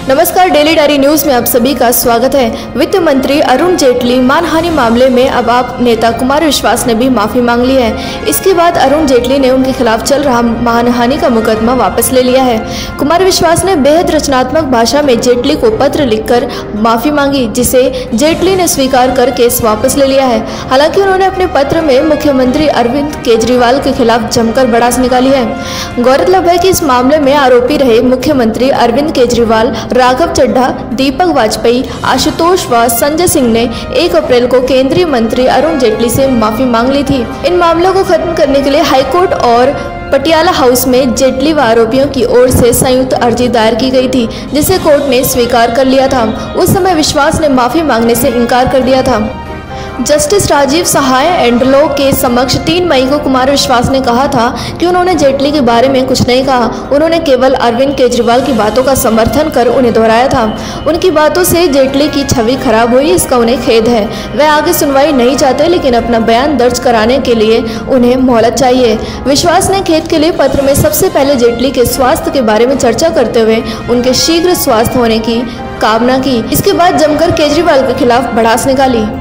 नमस्कार, daily diary news में आप सभी का स्वागत है। वित्त मंत्री अरुण जेटली मानहानि मामले में अब आप नेता कुमार विश्वास ने भी माफी मांग ली है। इसके बाद अरुण जेटली ने उनके खिलाफ चल रहा मानहानि का मुकदमा वापस ले लिया है। कुमार विश्वास ने बेहद रचनात्मक भाषा में जेटली को पत्र लिखकर माफी मांगी, जिसे जेटली ने स्वीकार कर केस वापस ले लिया है। हालांकि उन्होंने अपने पत्र में मुख्यमंत्री अरविंद केजरीवाल के खिलाफ जमकर भड़ास निकाली है। गौरतलब है कि इस मामले में आरोपी रहे मुख्यमंत्री अरविंद केजरीवाल, राघव चड्ढा, दीपक बाजपेयी, आशुतोष व संजय सिंह ने 1 अप्रैल को केंद्रीय मंत्री अरुण जेटली से माफी मांग ली थी। इन मामलों को खत्म करने के लिए हाईकोर्ट और पटियाला हाउस में जेटली व आरोपियों की ओर से संयुक्त अर्जी दायर की गई थी, जिसे कोर्ट ने स्वीकार कर लिया था। उस समय विश्वास ने माफी मांगने से इनकार कर दिया था। जस्टिस राजीव सहाय एंडलॉ के समक्ष 3 मई को कुमार विश्वास ने कहा था कि उन्होंने जेटली के बारे में कुछ नहीं कहा। उन्होंने केवल अरविंद केजरीवाल की बातों का समर्थन कर उन्हें दोहराया था। उनकी बातों से जेटली की छवि खराब हुई, इसका उन्हें खेद है। वे आगे सुनवाई नहीं चाहते, लेकिन अपना बयान दर्ज कराने के लिए उन्हें मोहलत चाहिए। विश्वास ने खेद के लिए पत्र में सबसे पहले जेटली के स्वास्थ्य के बारे में चर्चा करते हुए उनके शीघ्र स्वास्थ्य होने की कामना की। इसके बाद जमकर केजरीवाल के खिलाफ भड़ास निकाली।